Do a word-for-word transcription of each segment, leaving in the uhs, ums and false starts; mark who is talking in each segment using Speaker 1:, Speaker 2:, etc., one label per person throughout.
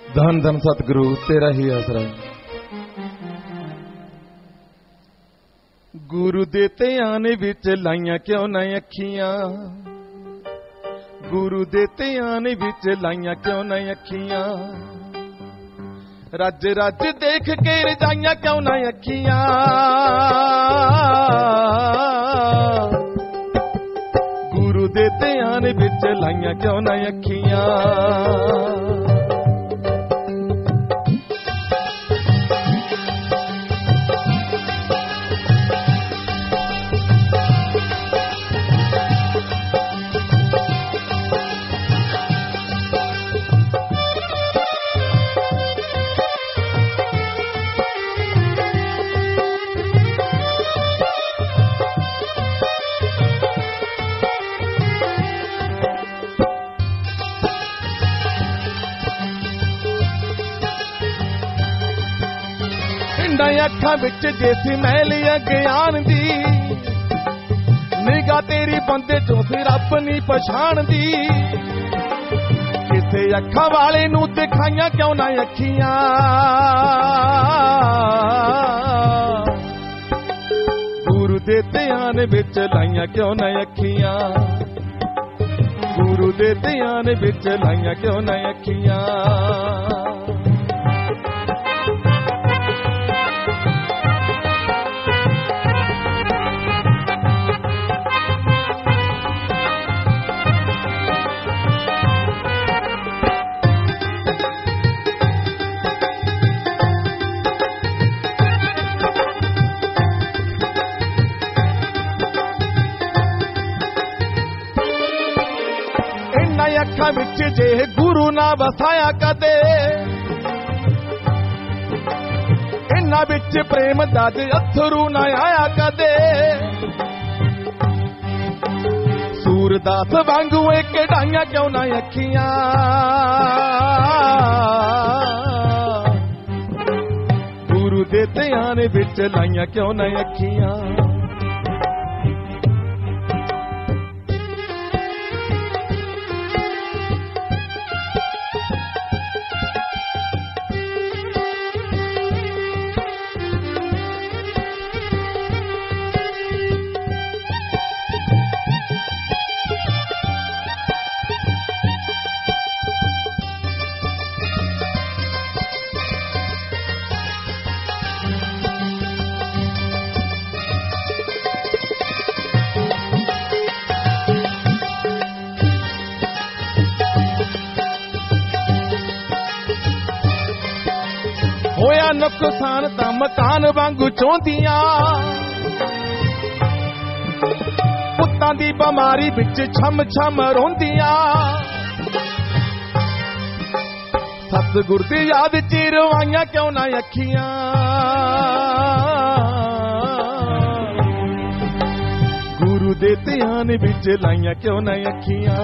Speaker 1: धन धन सतगुरु तेरा ही आसरा। गुरु दे ध्यान विच लाइया क्यों ना अखियां, गुरु दे ध्यान विच लाइया क्यों ना अखियां, रज रज देख के रजाइया क्यों ना अखियां, गुरु दे ध्यान विच लाइया क्यों ना अखियां। अखा विच जैसी मैल अज्ञान दी, निगाह तेरी बंदे चों सी रब नी पछाण दी, किसे अखा वाले नू दिखाइया क्यों ना अखियां, गुरु दे ध्यान विच लाइया क्यों ना अखियां, गुरु दे ध्यान विच लाइया क्यों ना अखियां। अखा विच जे गुरु ना वसाया कदे, इन्हां विच प्रेम दा जे अथरू ना आया कदे, सूरदास वांगू एक डाइया क्यों ना अखियां, गुरु दे ध्यान विच लाइया क्यों ना अखियां। होया नुकसान तां मकान वांगू चौंदियां, पुत्तां दी बमारी विच छम छम रोंदियां, सतगुर दी याद च रवाइयां क्यों ना अखियां, गुरु दे ध्यान विच लाइयां क्यों ना अखियां।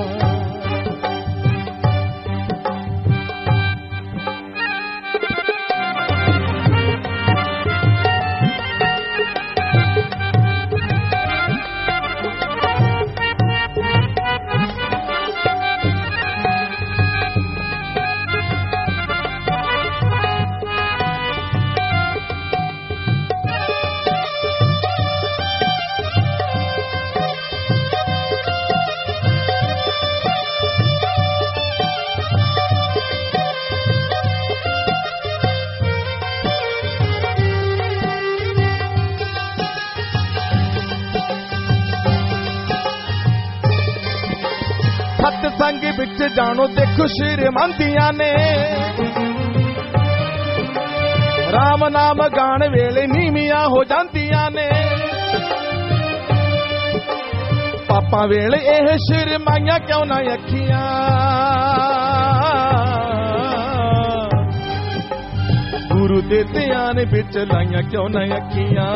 Speaker 1: सत्संग विच जानो ते खुशरमंदियां ने, राम नाम गाण वेले नीवियां हो जांदियां ने, पापां वेले एह शर्माइयां क्यों ना अखियां, गुरु दे ध्यान विच लाइयां क्यों ना अखियां।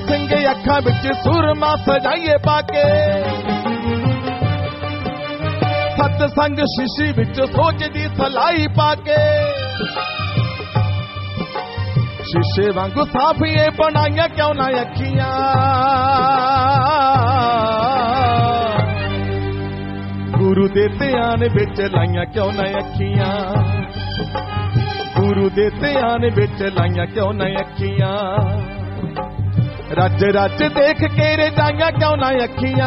Speaker 1: ਸਿੰਘ ਅੱਖਾਂ ਵਿੱਚ ਸੁਰਮਾ ਸਜਾਈਏ ਪਾ ਕੇ ਸਤ ਸੰਗ ਸ਼ੀਸ਼ੀ ਵਿੱਚ ਸੋਚ ਦੀ ਸਲਾਈ ਪਾ ਕੇ ਸ਼ੀਸ਼ੇ ਵਾਂਗੂ ਸਾਫ ਇਹ ਬਣਾਈਆਂ ਕਿਉਂ ਨਾ ਅੱਖੀਆਂ ਗੁਰੂ ਦੇ ਧਿਆਨ ਵਿੱਚ ਲਾਈਆਂ ਕਿਉਂ ਨਾ ਅੱਖੀਆਂ ਗੁਰੂ ਦੇ ਧਿਆਨ ਵਿੱਚ ਲਾਈਆਂ ਕਿਉਂ ਨਾ ਅੱਖੀਆਂ ਰੱਜ ਰੱਜ ਦੇਖ ਕੇ ਰਜਾਈਆਂ ਕਿਉਂ ਨਾ ਅੱਖੀਆਂ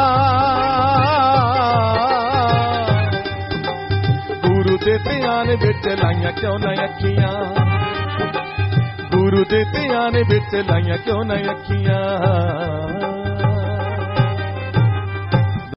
Speaker 1: ਗੁਰੂ ਦੇ ਧਿਆਨ ਵਿੱਚ ਲਾਈਆਂ ਕਿਉਂ ਨਾ ਅੱਖੀਆਂ ਗੁਰੂ ਦੇ ਧਿਆਨ ਵਿੱਚ ਲਾਈਆਂ ਕਿਉਂ ਨਾ ਅੱਖੀਆਂ